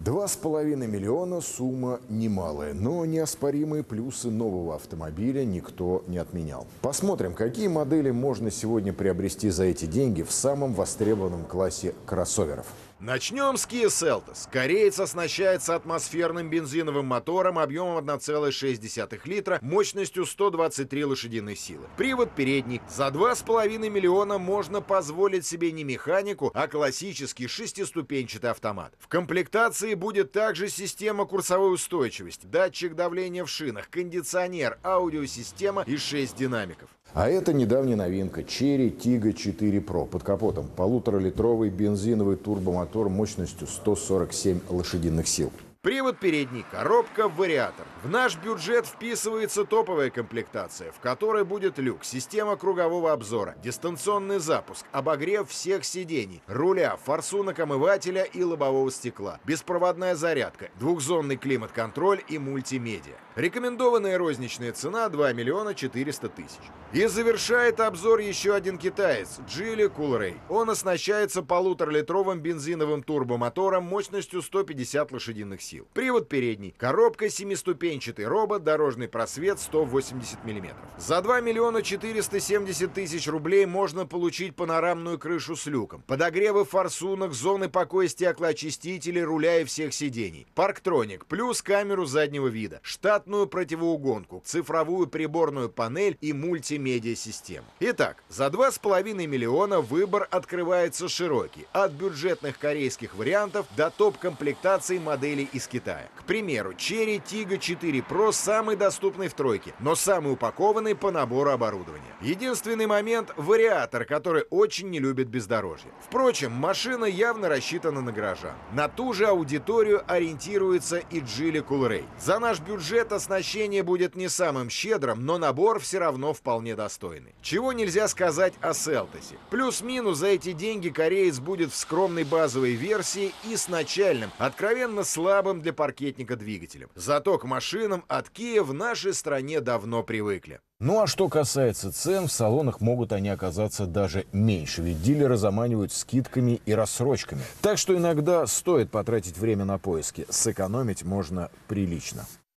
2,5 миллиона – сумма немалая, но неоспоримые плюсы нового автомобиля никто не отменял. Посмотрим, какие модели можно сегодня приобрести за эти деньги в самом востребованном классе кроссоверов. Начнем с Kia Seltos. Кореец оснащается атмосферным бензиновым мотором объемом 1,6 литра, мощностью 123 лошадиных силы. Привод передний. За 2,5 миллиона можно позволить себе не механику, а классический шестиступенчатый автомат. В комплектации будет также система курсовой устойчивости, датчик давления в шинах, кондиционер, аудиосистема и 6 динамиков. А это недавняя новинка Chery Tiggo 4 Pro. Под капотом 1,5-литровый бензиновый турбомотор мощностью 147 лошадиных сил. Привод передний, коробка, вариатор. В наш бюджет вписывается топовая комплектация, в которой будет люк, система кругового обзора, дистанционный запуск, обогрев всех сидений, руля, форсунок омывателя и лобового стекла, беспроводная зарядка, двухзонный климат-контроль и мультимедиа. Рекомендованная розничная цена 2 миллиона 400 тысяч. И завершает обзор еще один китаец – Geely Coolray. Он оснащается 1,5-литровым бензиновым турбомотором мощностью 150 лошадиных сил. Привод передний, коробка, семиступенчатый робот, дорожный просвет 180 мм. За 2 миллиона 470 тысяч рублей можно получить панорамную крышу с люком, подогревы форсунок, зоны покоя стеклоочистителей, руля и всех сидений, парктроник, плюс камеру заднего вида, штатную противоугонку, цифровую приборную панель и мультимедиа-систему. Итак, за 2,5 миллиона выбор открывается широкий, от бюджетных корейских вариантов до топ-комплектаций моделей из Китая. К примеру, Chery Tiggo 4 Pro самый доступный в тройке, но самый упакованный по набору оборудования. Единственный момент – вариатор, который очень не любит бездорожье. Впрочем, машина явно рассчитана на горожан. На ту же аудиторию ориентируется и Geely Coolray. За наш бюджет оснащение будет не самым щедрым, но набор все равно вполне достойный. Чего нельзя сказать о Seltos. Плюс-минус за эти деньги кореец будет в скромной базовой версии и с начальным, откровенно слабым для паркетника двигателем. Зато к машинам от Kia в нашей стране давно привыкли. Ну а что касается цен, в салонах могут они оказаться даже меньше, ведь дилеры заманивают скидками и рассрочками. Так что иногда стоит потратить время на поиски, сэкономить можно прилично.